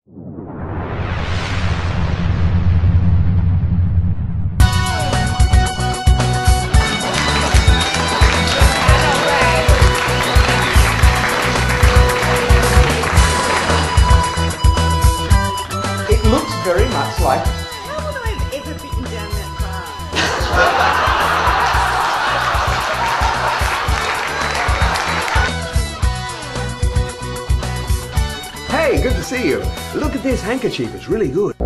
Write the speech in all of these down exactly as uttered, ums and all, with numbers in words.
It looks very much like... How would I have ever bitten down that far? Hey, good to see you. Look at this handkerchief, it's really good.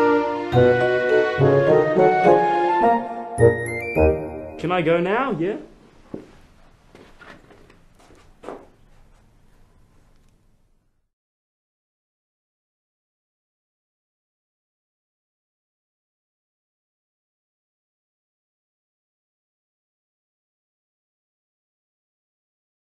Can I go now? Yeah?